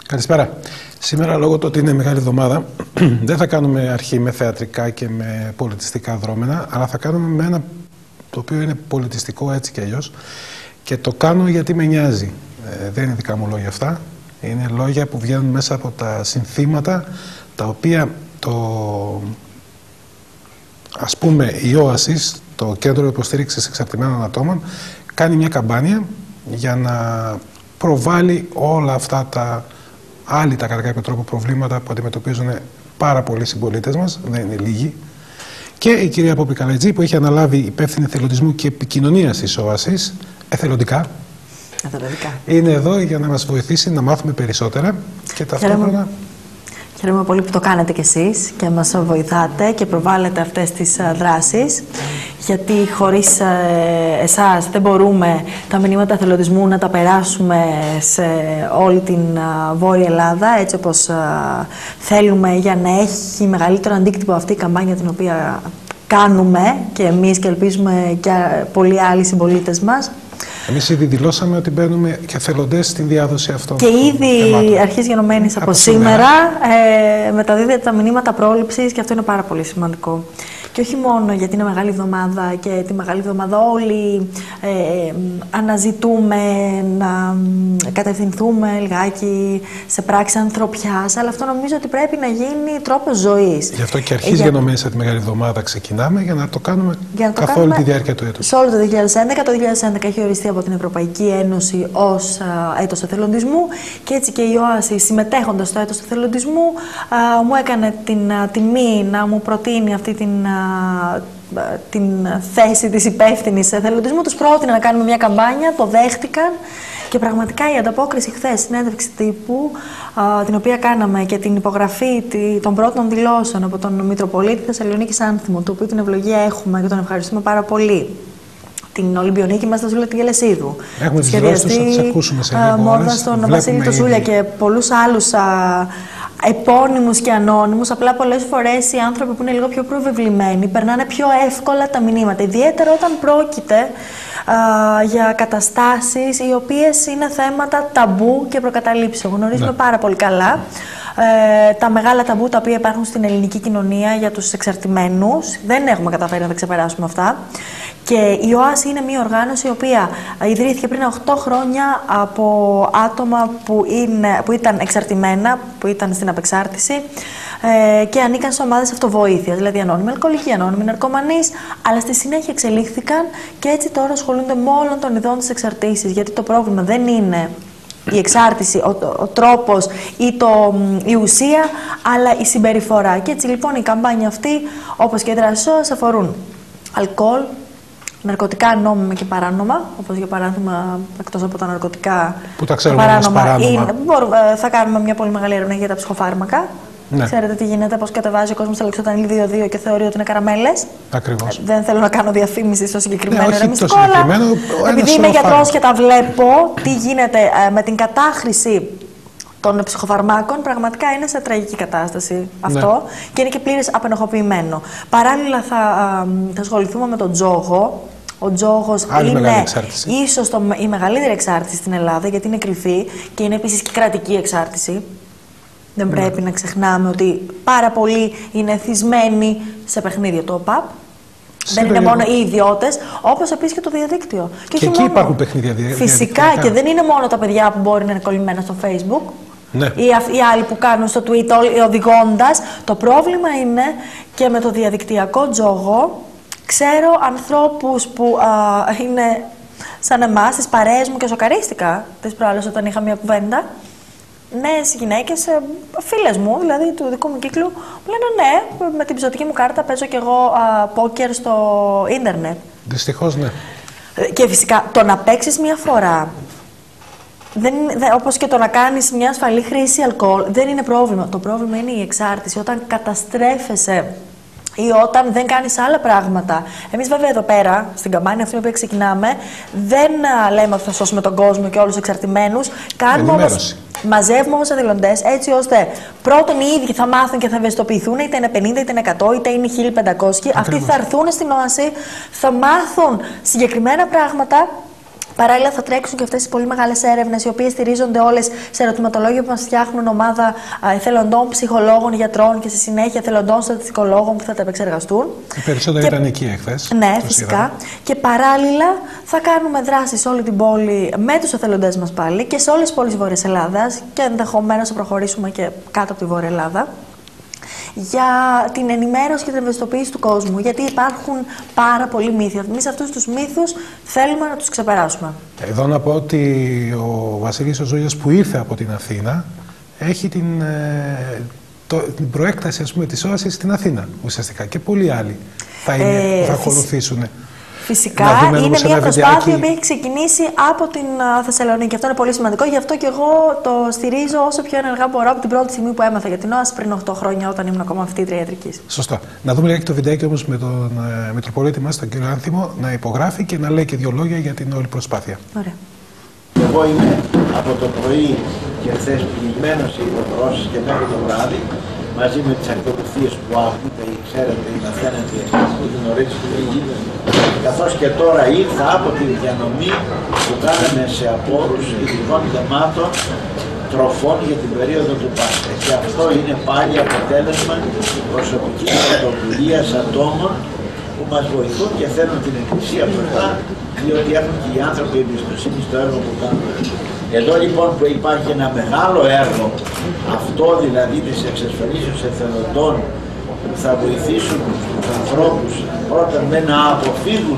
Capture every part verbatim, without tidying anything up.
Καλησπέρα. Σήμερα, λόγω του ότι είναι Μεγάλη Εβδομάδα, δεν θα κάνουμε αρχή με θεατρικά και με πολιτιστικά δρόμενα, αλλά θα κάνουμε με ένα το οποίο είναι πολιτιστικό έτσι κι αλλιώς, και το κάνω γιατί με νοιάζει. Ε, δεν είναι δικά μου λόγια αυτά. Είναι λόγια που βγαίνουν μέσα από τα συνθήματα, τα οποία το, ας πούμε, η Oasis, το Κέντρο Υποστήριξης Εξαρτημένων Ατόμων, κάνει μια καμπάνια για να προβάλλει όλα αυτά τα άλλοι τα κατά κάποιο τρόπο προβλήματα που αντιμετωπίζουν πάρα πολλοί συμπολίτες μας, δεν είναι λίγοι. Και η κυρία Ποπικαλετζή, που έχει αναλάβει υπεύθυνη εθελοντισμού και επικοινωνίας της Oasis, εθελοντικά, εθελοντικά, είναι εδώ για να μας βοηθήσει να μάθουμε περισσότερα και ταυτόχρονα. Χαίρομαι πολύ που το κάνετε κι εσείς και μας βοηθάτε και προβάλλετε αυτές τις δράσεις, γιατί χωρίς εσάς δεν μπορούμε τα μηνύματα εθελοντισμού να τα περάσουμε σε όλη την Βόρεια Ελλάδα, έτσι όπως θέλουμε, για να έχει μεγαλύτερο αντίκτυπο αυτή η καμπάνια την οποία κάνουμε και εμείς και ελπίζουμε και πολλοί άλλοι συμπολίτες μας. Εμείς ήδη δηλώσαμε ότι μπαίνουμε και εθελοντές στην διάδοση αυτών. Και ήδη αρχής γενομένης από, από σήμερα, σήμερα ε, μεταδίδεται τα μηνύματα πρόληψης και αυτό είναι πάρα πολύ σημαντικό. Και όχι μόνο γιατί είναι Μεγάλη Εβδομάδα και τη Μεγάλη Εβδομάδα όλοι ε, αναζητούμε να κατευθυνθούμε λιγάκι σε πράξη ανθρωπιάς, αλλά αυτό νομίζω ότι πρέπει να γίνει τρόπος ζωής. Γι' αυτό και αρχής για... γενομένης από τη Μεγάλη Εβδομάδα ξεκινάμε για να το κάνουμε καθ' όλη κάνουμε τη διάρκεια του έτους. Σε όλο το δύο χιλιάδες έντεκα. Το δύο χιλιάδες έντεκα έχει οριστεί από την Ευρωπαϊκή Ένωση ως α, έτος εθελοντισμού και έτσι και η Oasis, συμμετέχοντας στο έτος εθελοντισμού, α, μου έκανε την α, τιμή να μου προτείνει αυτή την την θέση της υπεύθυνης εθελοντισμού. Τους πρότεινα να κάνουμε μια καμπάνια, το δέχτηκαν και πραγματικά η ανταπόκριση χθες, συνέντευξη τύπου, α, την οποία κάναμε και την υπογραφή τη, των πρώτων δηλώσεων από τον Μητροπολίτη Θεσσαλονίκης Άνθιμου, του οποίου την ευλογία έχουμε και τον ευχαριστούμε πάρα πολύ. Την Ολυμπιονίκη μας, Ζούλα την Γελεσίδου. Έχουμε τις δηλώσεις τους, θα τις ακούσουμε σε λίγο. Μόρδα στον Βασίλη το Ζούλια και πολλούς άλλους α, επώνυμους και ανώνυμους. Απλά πολλές φορές οι άνθρωποι που είναι λίγο πιο προβεβλημένοι περνάνε πιο εύκολα τα μηνύματα. Ιδιαίτερα όταν πρόκειται α, για καταστάσεις οι οποίες είναι θέματα ταμπού και προκαταλήψεων. Γνωρίζουμε ναι. πάρα πολύ καλά ε, τα μεγάλα ταμπού τα οποία υπάρχουν στην ελληνική κοινωνία για τους εξαρτημένους. Δεν έχουμε καταφέρει να τα ξεπεράσουμε αυτά. Και η Oasis είναι μια οργάνωση η οποία ιδρύθηκε πριν οκτώ χρόνια από άτομα που, είναι, που ήταν εξαρτημένα, που ήταν στην απεξάρτηση ε, και ανήκαν σε ομάδες αυτοβοήθειας, δηλαδή ανώνυμοι αλκοολικοί, ανώνυμοι ναρκωμανείς, αλλά στη συνέχεια εξελίχθηκαν και έτσι τώρα ασχολούνται με όλων των ειδών της εξαρτήσης, γιατί το πρόβλημα δεν είναι η εξάρτηση, ο, ο τρόπος ή το, η ουσία, αλλά η συμπεριφορά. Και έτσι λοιπόν η καμπάνια αυτή, όπως και οι δράσεις αφορούν αλκοόλ, ναρκωτικά νόμιμα και παράνομα, όπως για παράδειγμα, εκτός από τα ναρκωτικά, που τα ξέρουμε παράνομα, παράνομα. Είναι, μπορούμε, θα κάνουμε μια πολύ μεγάλη έρευνα για τα ψυχοφάρμακα. Ναι. Ξέρετε τι γίνεται, πώς κατεβάζει ο κόσμος αλεξιοτανίλ δύο δύο και θεωρεί ότι είναι καραμέλες. Ακριβώς. Ε, δεν θέλω να κάνω διαφήμιση στο συγκεκριμένο ναι, ρεμιστικό, αλλά επειδή είμαι γιατρός και τα βλέπω, τι γίνεται ε, με την κατάχρηση των ψυχοφαρμάκων, πραγματικά είναι σε τραγική κατάσταση αυτό ναι. και είναι και πλήρως απενοχοποιημένο. Παράλληλα θα, α, θα ασχοληθούμε με τον τζόγο. Ο τζόγος είναι ίσως το, η μεγαλύτερη εξάρτηση στην Ελλάδα, γιατί είναι κρυφή και είναι επίσης και κρατική εξάρτηση. Δεν ναι. πρέπει να ξεχνάμε ότι πάρα πολλοί είναι εθισμένοι σε παιχνίδια το ΟΠΑΠ. Δεν είναι μόνο οι ιδιώτες, όπως επίσης και το διαδίκτυο. Και, και εκεί μόνο... υπάρχουν παιχνίδια διαδικτυακά. Φυσικά, και δεν είναι μόνο τα παιδιά που μπορεί να είναι κολλημένα στο Facebook. Ναι. Ή οι άλλοι που κάνουν στο Twitter οδηγώντας. Το πρόβλημα είναι και με το διαδικτυακό τζόγο. Ξέρω ανθρώπους που α, είναι σαν εμάς, τις παρέες μου, και σοκαρίστηκα τις προάλλες όταν είχα μια κουβέντα. Νέες γυναίκες, φίλες μου, δηλαδή του δικού μου κύκλου, μου λένε ναι, με την ψωτική μου κάρτα παίζω κι εγώ α, πόκερ στο ίντερνετ. Δυστυχώς ναι. Και φυσικά το να παίξεις μια φορά, δεν, δεν, όπως και το να κάνεις μια ασφαλή χρήση αλκοόλ, δεν είναι πρόβλημα. Το πρόβλημα είναι η εξάρτηση, όταν καταστρέφεσαι ή όταν δεν κάνεις άλλα πράγματα. Εμείς βέβαια εδώ πέρα, στην καμπάνια αυτή που ξεκινάμε, δεν α, λέμε ότι θα σώσουμε τον κόσμο και όλους τους εξαρτημένους. Κάνουμε όμως, μαζεύουμε όμως εθελοντές, έτσι ώστε πρώτον οι ίδιοι θα μάθουν και θα ευαισθητοποιηθούν, είτε είναι πενήντα, είτε είναι εκατό, είτε είναι χίλια πεντακόσια. Αυτοί θα έρθουν στην Oasis, θα μάθουν συγκεκριμένα πράγματα Παράλληλα, θα τρέξουν και αυτές οι πολύ μεγάλες έρευνες, οι οποίες στηρίζονται όλες σε ερωτηματολόγια που μας φτιάχνουν ομάδα εθελοντών, ψυχολόγων, γιατρών και στη συνέχεια εθελοντών στατιστικολόγων που θα τα επεξεργαστούν. Οι περισσότεροι ήταν εκεί εχθές. Ναι, φυσικά. Είδαμε. Και παράλληλα θα κάνουμε δράσεις σε όλη την πόλη με τους εθελοντές μας πάλι και σε όλες τις πόλεις της Βόρειας Ελλάδας και ενδεχομένως θα προχωρήσουμε και κάτω από τη Βόρεια Ελλάδα, για την ενημέρωση και την ευαισθητοποίηση του κόσμου. Γιατί υπάρχουν πάρα πολλοί μύθοι. Εμείς αυτούς τους μύθους θέλουμε να τους ξεπεράσουμε. Εδώ να πω ότι ο Βασίλης ο Ζούγιας που ήρθε από την Αθήνα έχει την, ε, το, την προέκταση, ας πούμε, της όασης στην Αθήνα ουσιαστικά και πολλοί άλλοι θα, είναι, ε, θα ακολουθήσουν. Φυσικά είναι μια προσπάθεια που έχει ξεκινήσει από την Θεσσαλονίκη. Αυτό είναι πολύ σημαντικό. Γι' αυτό και εγώ το στηρίζω όσο πιο ενεργά μπορώ από την πρώτη στιγμή που έμαθα για την όαση πριν οκτώ χρόνια, όταν ήμουν ακόμα φοιτήτρια ιατρικής. Σωστά. Να δούμε λιγάκι το βιντεάκι όμως με τον ε, Μητροπολίτη μας, τον κύριο Άνθιμο, να υπογράφει και να λέει και δύο λόγια για την όλη προσπάθεια. Ωραία. Εγώ είμαι από το πρωί και χθες πληγμένος σε υποχρεώσεις και μέχρι το βράδυ, μαζί με τις ακτοπληκτίες που ακούτε ή ξέρετε ή μαθαίνετε που την ορίζει του Αιγύπτου, καθώς και τώρα ήρθα από τη διανομή που κάναμε σε απόρους ειδικών γεμάτων τροφών για την περίοδο του Πάσχα. Και αυτό είναι πάλι αποτέλεσμα προσωπικής πρωτοβουλίας ατόμων που μας βοηθούν και θέλουν την Εκκλησία μπροστά, διότι έχουν και οι άνθρωποι εμπιστοσύνη στο έργο που κάνουν. Εδώ λοιπόν που υπάρχει ένα μεγάλο έργο, αυτό δηλαδή της εξασφαλίσεως εθελοντών που θα βοηθήσουν τους ανθρώπους πρώτα με να αποφύγουν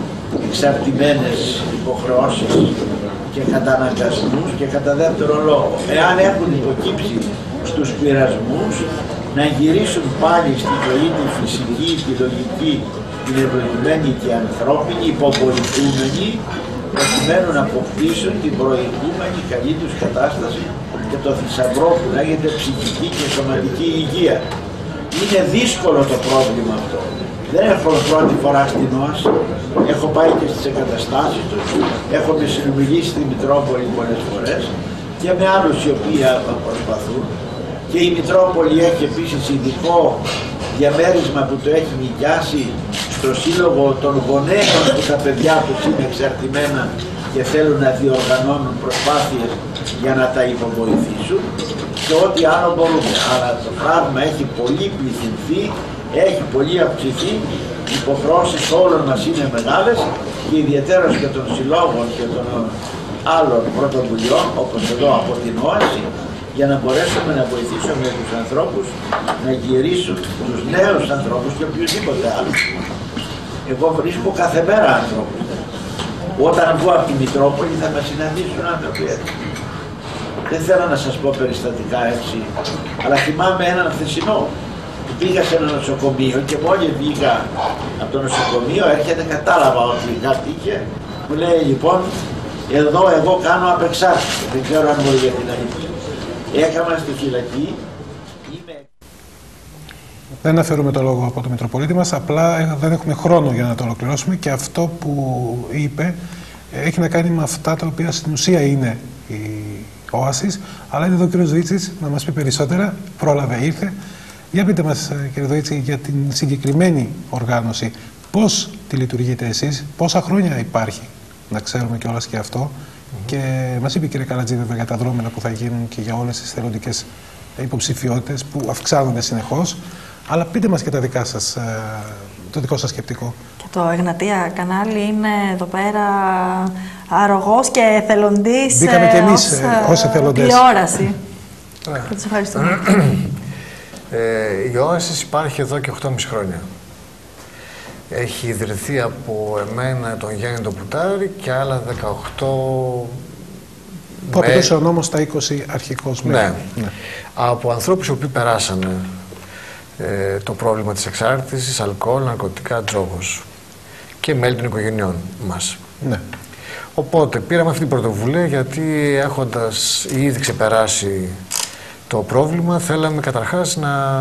εξαρτημένες υποχρεώσεις και καταναγκασμούς και κατά δεύτερο λόγο, εάν έχουν υποκύψει στους πειρασμούς, να γυρίσουν πάλι στη ζωή τη φυσική, τη λογική, την ευλογημένη και ανθρώπινη, υποβοηθούμενη, προκειμένου να αποκτήσουν την προηγούμενη καλή τους κατάσταση και το θησαυρό που λέγεται ψυχική και σωματική υγεία. Είναι δύσκολο το πρόβλημα αυτό. Δεν έχω πρώτη φορά στην όαση, έχω πάει και στις εγκαταστάσεις τους, έχω με συνομιλήσει στη Μητρόπολη πολλές φορές και με άλλους οι οποίοι προσπαθούν. Και η Μητρόπολη έχει επίσης ειδικό διαμέρισμα που το έχει νοικιάσει στο σύλλογο των γονέων που τα παιδιά τους είναι εξαρτημένα και θέλουν να διοργανώνουν προσπάθειες για να τα υποβοηθήσουν και ό,τι άλλο μπορούμε. Αλλά το πράγμα έχει πολύ πληθυνθεί, έχει πολύ αυξηθεί, οι υποχρεώσεις όλων μας είναι μεγάλες και ιδιαίτερα και των συλλόγων και των άλλων πρωτοβουλειών όπως εδώ από την όαση, για να μπορέσουμε να βοηθήσουμε τους ανθρώπους να γυρίσουν, τους νέους ανθρώπους και οποιοδήποτε άλλο. Εγώ βρίσκω κάθε μέρα ανθρώπους. Όταν βγω από τη Μητρόπολη θα με συναντήσουν άνθρωποι έτσι. Δεν θέλω να σας πω περιστατικά έτσι, αλλά θυμάμαι έναν χθεσινό που πήγα σε ένα νοσοκομείο και μόλις βγήκα από το νοσοκομείο έρχεται, κατάλαβα ότι κάτι είχε. Μου λέει λοιπόν, εδώ εγώ κάνω απεξάρτηση, δεν ξέρω αν μπορεί για την αλήθεια. Έκανα στη φυλακή. Είμαι... Δεν αναφέρουμε το λόγο από το Μητροπολίτη μας, απλά δεν έχουμε χρόνο για να το ολοκληρώσουμε και αυτό που είπε έχει να κάνει με αυτά τα οποία στην ουσία είναι η όαση, αλλά είναι εδώ ο κύριος Δοίτσης να μας πει περισσότερα, πρόλαβε, ήρθε. Για πείτε μας, κύριε Δοίτση, για την συγκεκριμένη οργάνωση, πώς τη λειτουργείτε εσείς, πόσα χρόνια υπάρχει, να ξέρουμε κιόλας και αυτό. Και μας είπε η κυρία Καλατζή βέβαια για τα δρόμενα που θα γίνουν και για όλες τις θελοντικές υποψηφιότητες που αυξάνονται συνεχώς. Αλλά πείτε μας και τα δικά σας, το δικό σας σκεπτικό. Και το Εγνατία κανάλι είναι εδώ πέρα αρρωγός και εθελοντής. Μπήκαμε και εμείς ως, ως εθελοντές. Τηλεόραση. Θα τους ευχαριστούμε. ε, η όαση υπάρχει εδώ και οκτώ και μισό χρόνια. Έχει ιδρυθεί από εμένα, τον Γιάννη τον Πουτάρη και άλλα δεκαοκτώ... Που με... απαιτούσε ο νόμος τα είκοσι αρχικώς μέλη. Ναι. ναι. Από ανθρώπους οι οποίοι περάσανε ε, το πρόβλημα της εξάρτησης, αλκοόλ, ναρκωτικά, τζόγος και μέλη των οικογενειών μας. Ναι. Οπότε πήραμε αυτή την πρωτοβουλία γιατί έχοντας ήδη ξεπεράσει το πρόβλημα θέλαμε καταρχάς να...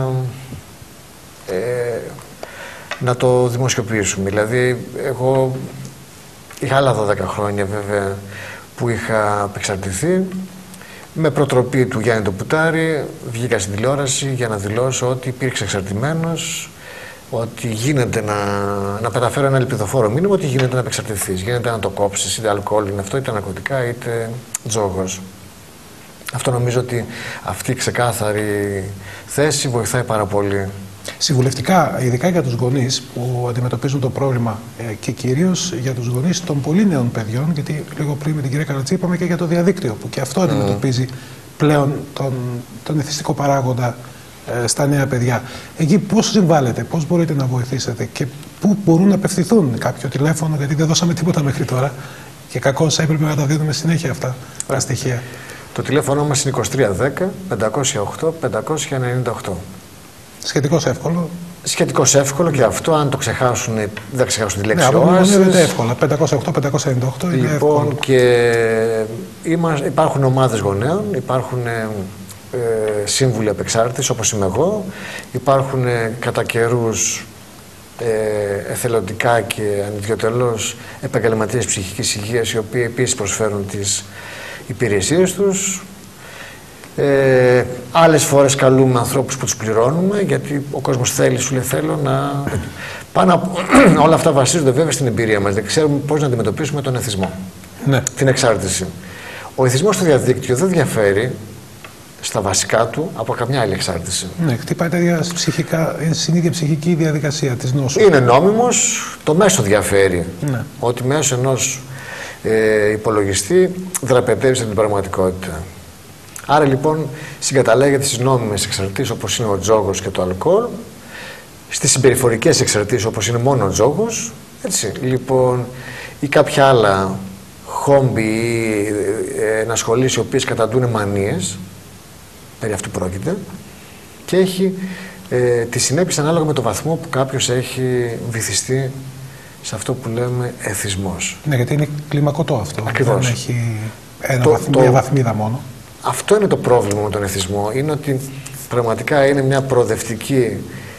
Ε, να το δημοσιοποιήσουμε. Δηλαδή, εγώ είχα άλλα δώδεκα χρόνια βέβαια που είχα απεξαρτηθεί. Με προτροπή του Γιάννη τον Πουτάρη βγήκα στην τηλεόραση για να δηλώσω ότι υπήρξε εξαρτημένος ότι γίνεται να, να μεταφέρω ένα ελπιδοφόρο μήνυμα ότι γίνεται να απεξαρτηθείς, γίνεται να το κόψεις, είτε αλκοόλ είναι αυτό, είτε ναρκωτικά, είτε τζόγος. Αυτό νομίζω ότι αυτή η ξεκάθαρη θέση βοηθάει πάρα πολύ. Συμβουλευτικά, ειδικά για τους γονείς που αντιμετωπίζουν το πρόβλημα ε, και κυρίως για τους γονείς των πολύ νέων παιδιών, γιατί λίγο πριν με την κυρία Καρατζή είπαμε και για το διαδίκτυο, που και αυτό mm. αντιμετωπίζει πλέον τον, τον εθιστικό παράγοντα ε, στα νέα παιδιά. Εκεί πώς συμβάλλετε, πώς μπορείτε να βοηθήσετε και πού μπορούν να απευθυνθούν? Κάποιο τηλέφωνο, γιατί δεν δώσαμε τίποτα μέχρι τώρα και κακώς έπρεπε να τα δίνουμε συνέχεια αυτά τα στοιχεία. Το τηλέφωνο μας είναι είκοσι τρία δέκα πεντακόσια οκτώ πεντακόσια ενενήντα οκτώ. Σχετικώς εύκολο. Σχετικώς εύκολο και αυτό, αν το ξεχάσουν, δεν ξεχάσουν τη λέξη ναι, όασης. Είναι εύκολα. πεντακόσια οκτώ πεντακόσια ενενήντα οκτώ είναι λοιπόν, εύκολο. Και είμαστε, υπάρχουν ομάδες γονέων, υπάρχουν ε, σύμβουλοι απεξάρτητες όπως είμαι εγώ, υπάρχουν ε, κατά καιρούς ε, εθελοντικά και ανιδιοτελώς επαγγελματίες ψυχικής υγείας, οι οποίοι επίσης προσφέρουν τις υπηρεσίες τους. Ε, άλλες φορές καλούμε ανθρώπους που τους πληρώνουμε, γιατί ο κόσμος θέλει, σου λέει θέλω να... Πάνω από... όλα αυτά βασίζονται βέβαια στην εμπειρία μας. Δεν ξέρουμε πώς να αντιμετωπίσουμε τον εθισμό, ναι. την εξάρτηση. Ο εθισμός στο διαδίκτυο δεν διαφέρει στα βασικά του από καμιά άλλη εξάρτηση. Ναι, χτυπάει τα ίδια ψυχικά, στην ίδια ψυχική διαδικασία της νόσου. Είναι νόμιμος, το μέσο διαφέρει. Ναι. Ότι μέσω ενός ε, υπολογιστή δραπετεύει την πραγματικότητα. Άρα λοιπόν συγκαταλέγεται στις νόμιμες εξαρτήσεις όπως είναι ο τζόγος και το αλκοόλ, στις συμπεριφορικές εξαρτήσεις όπως είναι μόνο ο τζόγος, έτσι, λοιπόν, ή κάποια άλλα χόμπι ή ε, ενασχολήσεις οι οποίες καταντούν μανίες, περί αυτού πρόκειται, και έχει ε, τις συνέπειες ανάλογα με το βαθμό που κάποιος έχει βυθιστεί σε αυτό που λέμε εθισμός. Ναι, γιατί είναι κλιμακωτό αυτό. Ακριβώς. Δεν έχει ένα το, βαθμί, το, μια βαθμίδα μόνο. Αυτό είναι το πρόβλημα με τον εθισμό, είναι ότι πραγματικά είναι μια προοδευτική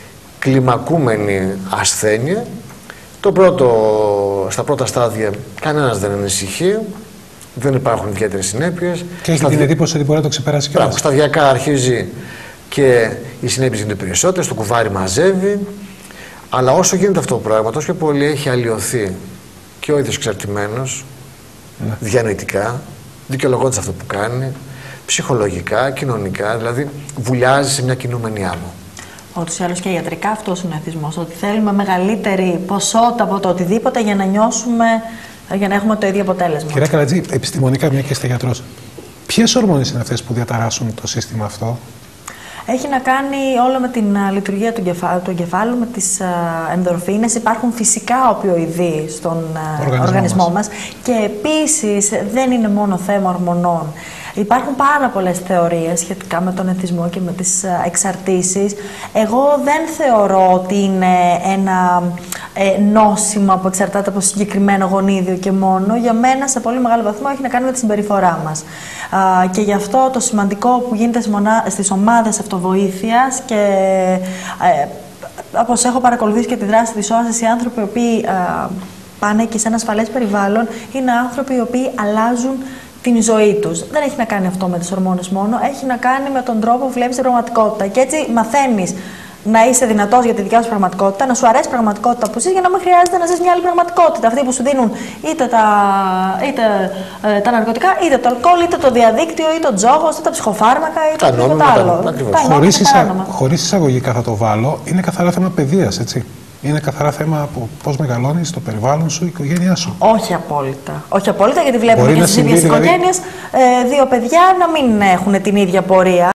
κλιμακούμενη ασθένεια. Το πρώτο, στα πρώτα στάδια κανένας δεν ανησυχεί, δεν υπάρχουν ιδιαίτερες συνέπειες. Και έχει την εντύπωση ότι μπορεί να το ξεπεράσει και Πράγμα, σταδιακά αρχίζει και οι συνέπειες γίνονται περισσότερες, το κουβάρι μαζεύει, αλλά όσο γίνεται αυτό το πράγμα, τόσο πιο πολύ έχει αλλοιωθεί και ο ίδιος εξαρτημένος, ναι. διανοητικά, δικαιολογώντας αυτό που κάνει, ψυχολογικά, κοινωνικά, δηλαδή βουλιάζει σε μια κινούμενη άμμο. Ούτως ή άλλως και ιατρικά αυτός είναι ο εθισμός, ότι θέλουμε μεγαλύτερη ποσότητα από το οτιδήποτε για να νιώσουμε, για να έχουμε το ίδιο αποτέλεσμα. Κυρία Καρατζή, επιστημονικά, μια και είστε γιατρός, ποιες ορμόνες είναι αυτές που διαταράσσουν το σύστημα αυτό? Έχει να κάνει όλο με την uh, λειτουργία του, εγκεφα... του εγκεφάλου, με τις uh, ενδορφίνες. Υπάρχουν φυσικά οπιοειδή στον uh, οργανισμό, οργανισμό μας. μας και επίσης δεν είναι μόνο θέμα ορμονών. Υπάρχουν πάρα πολλές θεωρίες σχετικά με τον εθισμό και με τις uh, εξαρτήσεις. Εγώ δεν θεωρώ ότι είναι ένα ε, νόσημα που εξαρτάται από συγκεκριμένο γονίδιο και μόνο. Για μένα σε πολύ μεγάλο βαθμό έχει να κάνει με τη συμπεριφορά μας. Uh, και γι' αυτό το σημαντικό που γίνεται στις ομάδες αυτοβοήθειας και ε, όπως έχω παρακολουθήσει και τη δράση της όασης, οι άνθρωποι οι οποίοι uh, πάνε και σε ένα ασφαλές περιβάλλον είναι άνθρωποι οι οποίοι αλλάζουν την ζωή τους. Δεν έχει να κάνει αυτό με τις ορμόνες μόνο, έχει να κάνει με τον τρόπο που βλέπεις την πραγματικότητα. Και έτσι μαθαίνεις να είσαι δυνατός για τη δικιά σου πραγματικότητα, να σου αρέσει η πραγματικότητα που ζεις, για να μην χρειάζεται να ζεις μια άλλη πραγματικότητα. Αυτή που σου δίνουν είτε τα, είτε, ε, τα ναρκωτικά, είτε το αλκοόλ, είτε το διαδίκτυο, είτε το τζόγος, είτε τα ψυχοφάρμακα, είτε τα οτιδήποτε άλλο. Χωρίς εισα... Χωρίς εισαγωγικά θα το βάλω, είναι καθαρά θέμα παιδείας, έτσι. Είναι καθαρά θέμα από πώς μεγαλώνεις, το περιβάλλον σου, η οικογένειά σου. Όχι απόλυτα. Όχι απόλυτα, γιατί βλέπουμε Μπορεί και στις ίδιες δηλαδή... οικογένειες ε, δύο παιδιά να μην έχουν την ίδια πορεία.